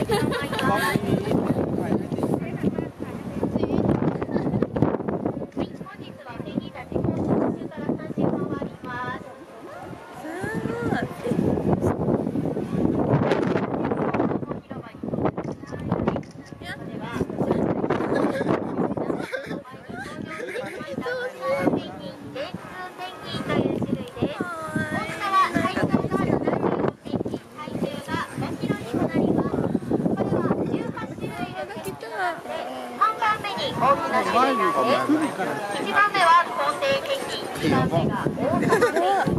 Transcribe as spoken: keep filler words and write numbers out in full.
大きな種類なんです。いちばんめは肯定ペンギン、にばんめがオオカミペンギン、